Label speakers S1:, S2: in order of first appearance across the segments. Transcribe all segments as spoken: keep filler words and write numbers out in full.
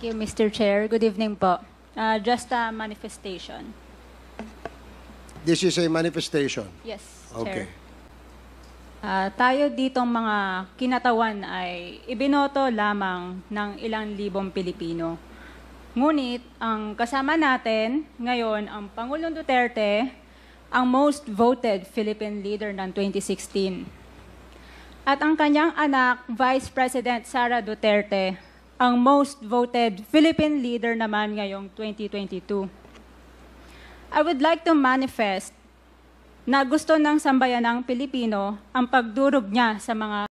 S1: you, Mister Chair. Good evening po. Uh, just a manifestation.
S2: This is a manifestation.
S1: Yes,
S2: Okay.
S1: Chair. Uh, tayo ditong mga kinatawan ay ibinoto lamang ng ilang libong Pilipino. Ngunit ang kasama natin ngayon ang Pangulong Duterte, ang most voted Philippine leader ng twenty sixteen. At ang kanyang anak, Vice President Sara Duterte, ang most voted Philippine leader naman ngayong twenty twenty-two. I would like to manifest na gusto ng sambayanang Pilipino ang pagdurog niya sa mga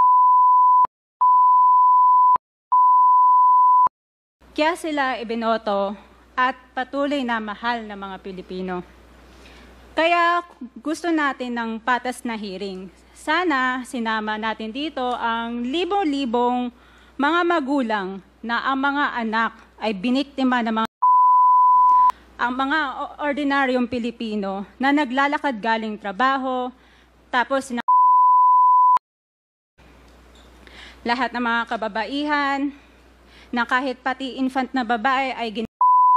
S1: kaya sila ibinoto at patuloy na mahal ng mga Pilipino. Kaya gusto natin ng patas na hearing. Sana sinama natin dito ang libo-libong mga magulang na ang mga anak ay biniktima ng mga ang mga ordinaryong Pilipino na naglalakad galing trabaho, tapos na lahat ng mga kababaihan, na kahit pati infant na babae ay gin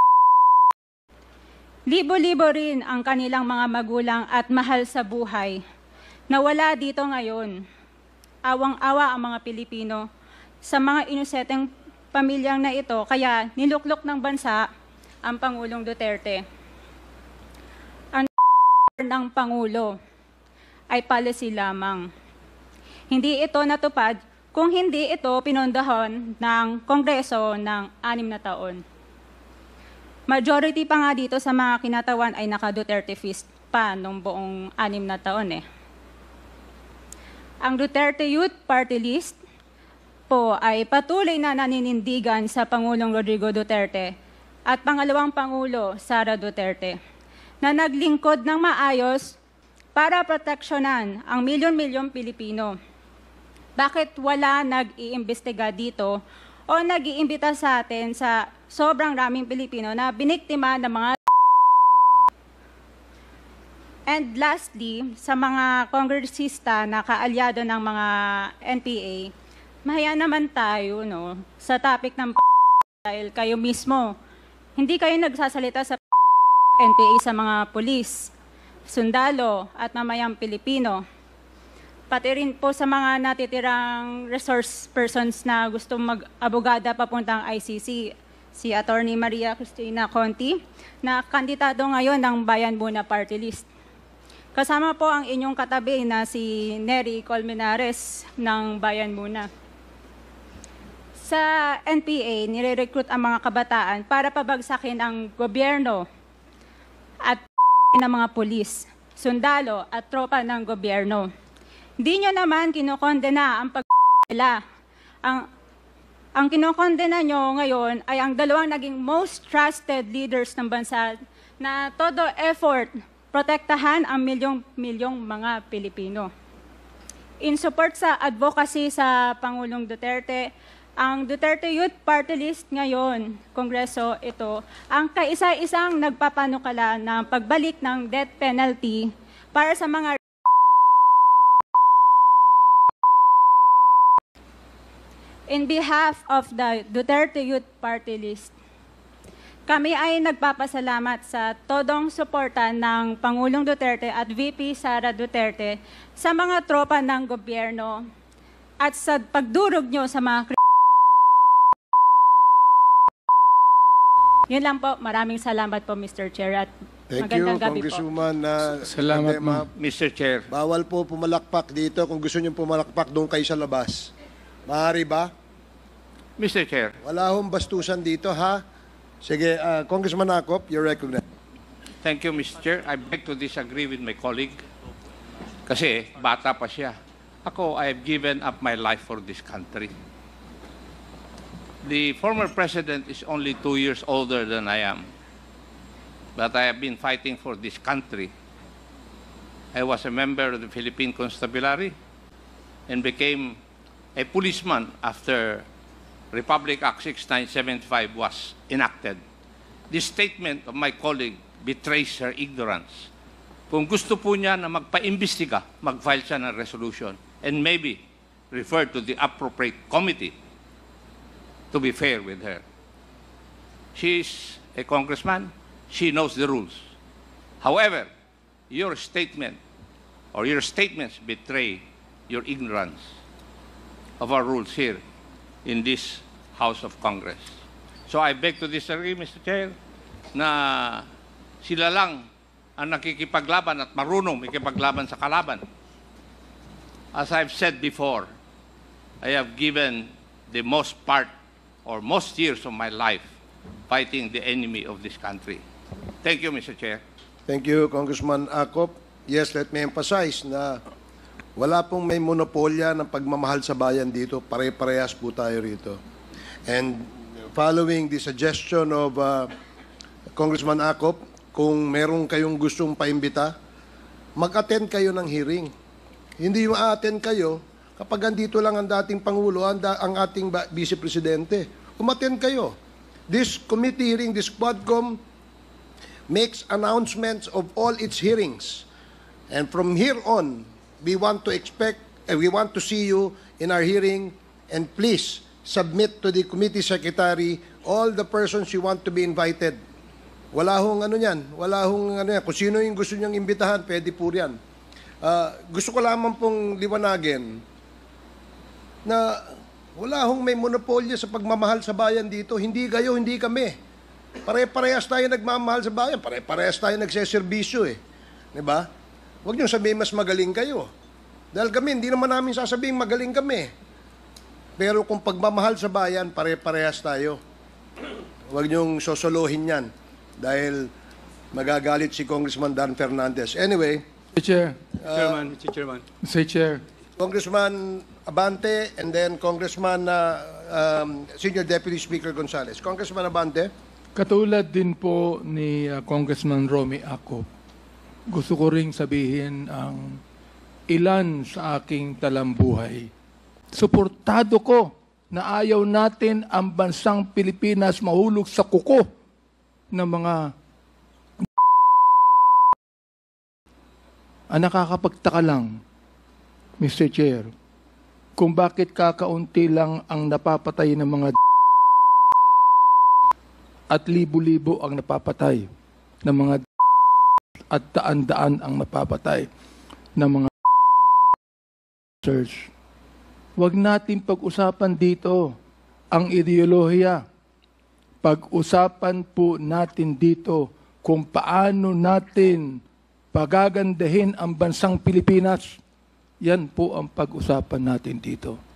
S1: libo-libo rin ang kanilang mga magulang at mahal sa buhay na wala dito ngayon. Awang-awa ang mga Pilipino sa mga inuseteng pamilyang na ito, kaya niluklok ng bansa ang Pangulong Duterte. Ang ng Pangulo ay policy lamang. Hindi ito natupad kung hindi ito pinondahan ng Kongreso ng anim na taon. Majority pa nga dito sa mga kinatawan ay naka-Duterte fist pa nung buong anim na taon eh. Ang Duterte Youth Party List po ay patuloy na naninindigan sa Pangulong Rodrigo Duterte at pangalawang Pangulo, Sara Duterte, na naglingkod ng maayos para proteksyonan ang milyon-milyong Pilipino. Bakit wala nag-iimbestiga dito o nag-iimbita sa atin sa sobrang raming Pilipino na biniktima ng mga And lastly, sa mga kongresista na kaalyado ng mga N P A, mahaya naman tayo no, sa topic ng dahil kayo mismo, hindi kayo nagsasalita sa N P A sa mga pulis, sundalo at mamayang Pilipino. Pati rin po sa mga natitirang resource persons na gusto mag-abogada papuntang I C C, si Attorney Maria Cristina Conti, na kandidato ngayon ng Bayan Muna Party List. Kasama po ang inyong katabi na si Nery Colmenares ng Bayan Muna. Sa N P A, nire-recruit ang mga kabataan para pabagsakin ang gobyerno at ng mga pulis, sundalo at tropa ng gobyerno. Hindi nyo naman kinokondena ang pag nila. Ang, ang kinokondena nyo ngayon ay ang dalawang naging most trusted leaders ng bansa na todo effort protektahan ang milyong-milyong mga Pilipino. In support sa advocacy sa Pangulong Duterte, ang Duterte Youth Party List ngayon, Kongreso ito, ang kaisa-isang nagpapanukala ng pagbalik ng death penalty para sa mga in behalf of the Duterte Youth Party List. Kami ay nagpapasalamat sa todong suporta ng Pangulong Duterte at V P Sara Duterte sa mga tropa ng gobyerno at sa pagdurog nyo sa mga Yun lang po. Maraming salamat po, Mister Chair. At
S2: Thank you,
S1: magandang gabi po.
S2: Congresswoman. Uh,
S3: Salamat,
S2: Adema.
S3: ma'am.
S4: Mister Chair,
S2: Bawal po pumalakpak dito. Kung gusto niyo pumalakpak, doon kayo sa labas. Maaari ba?
S4: Mister Chair,
S2: Wala hong bastusan dito, ha? Sige, uh, Congressman Acop, you're recognized.
S4: thank you, Mister Chair. I beg to disagree with my colleague. Kasi bata pa siya. Ako, I have given up my life for this country. The former president is only two years older than I am. But I have been fighting for this country. I was a member of the Philippine Constabulary and became a policeman after Republic Act six nine seven five was enacted. This statement of my colleague betrays her ignorance. Kung gusto po niya na magpa-imbestiga, mag-file siya ng resolution and maybe refer to the appropriate committee to be fair with her. She's a congressman. She knows the rules. However, your statement or your statements betray your ignorance of our rules here in this House of Congress. So I beg to disagree, Mister Chair, na sila lang ang nakikipaglaban at marunong makipaglaban sa kalaban. As I've said before, I have given the most part or most years of my life fighting the enemy of this country. Thank you, Mister Chair.
S2: Thank you, Congressman Acop. Yes, let me emphasize na wala pong may monopolya ng pagmamahal sa bayan dito. Pare-parehas po tayo rito. And following the suggestion of uh, Congressman Acop, kung meron kayong gustong paimbita, mag-attend kayo ng hearing. Hindi yung a-attend kayo kapag andito lang ang dating Pangulo, ang, da- ang ating ba- Vice Presidente. Umattend kayo. This committee hearing, this Quadcom, makes announcements of all its hearings. And from here on, we want to expect, uh, we want to see you in our hearing, and please submit to the committee secretary all the persons you want to be invited. Wala hong ano yan, wala hong ano yan. Kung sino yung gusto niyang imbitahan, pwede po yan. Uh, gusto ko lamang pong liwanagin na wala hong may monopolya sa pagmamahal sa bayan dito. Hindi kayo, hindi kami. Pare-parehas tayo nagmamahal sa bayan. Pare-parehas tayo nagseserbisyo eh. Diba? Huwag niyong sabihin mas magaling kayo. Dahil kami, hindi naman namin sasabihin magaling kami. Pero kung pagmamahal sa bayan, pare-parehas tayo. Huwag niyong sosolohin yan. Dahil magagalit si Congressman Dan Fernandez. Anyway,
S3: Mister Chair,
S5: Chairman, Mister Chairman.
S3: Mister Chair,
S2: Congressman Abante and then Congressman uh, um, Senior Deputy Speaker Gonzales. Congressman Abante.
S3: katulad din po ni uh, Congressman Romy Acop, gusto ko ring sabihin ang ilan sa aking talambuhay. Suportado ko na ayaw natin ang bansang Pilipinas mahulog sa kuko ng mga ang nakakapagtaka lang, Mister Chair, kung bakit kakaunti lang ang napapatay ng mga at libo-libo ang napapatay ng mga at daan-daan ang napapatay ng mga search. Huwag natin pag-usapan dito ang ideolohiya. Pag-usapan po natin dito kung paano natin pagagandahin ang bansang Pilipinas. Yan po ang pag-usapan natin dito.